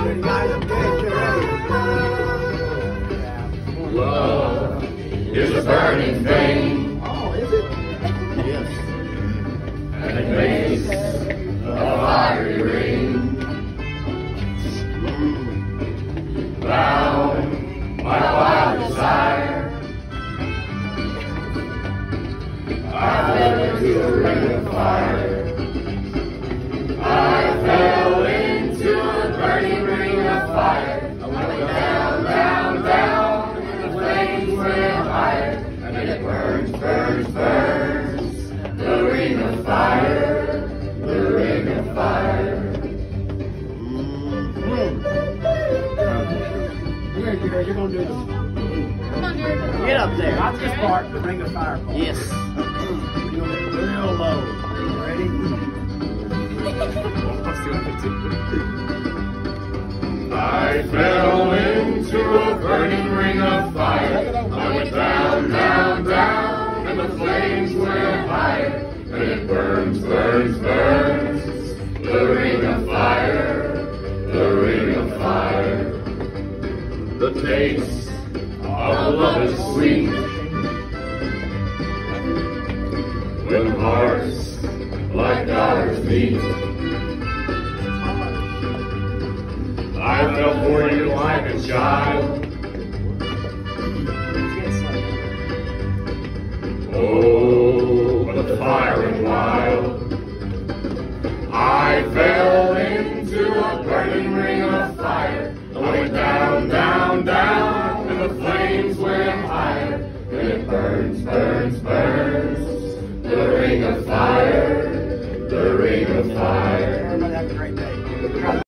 Love is a burning thing. Oh, is it? Yes. And it makes a fiery ring. Bound by wild desire, I fell into a ring of fire. I fell into a burning ring of fire. I went down, down, down, and the flames went higher. And it burns, burns, burns, the ring of fire, the ring of fire. Here, Gary, you're going to do this. Come on, Jared. Get up there. Not this part, the ring of fire part. Yes. You're going to make it real low. Ready? I fell into a burning ring of fire. I went down, down, down, and the flames went higher. And it burns, burns, burns, the ring of fire, the ring of fire. The taste of love is sweet when hearts like ours meet. I fell for you like a child. Oh, but fire and wild. I fell into a burning ring of fire. I went down, down, down, and the flames went higher. And it burns, burns, burns, the ring of fire, the ring of fire.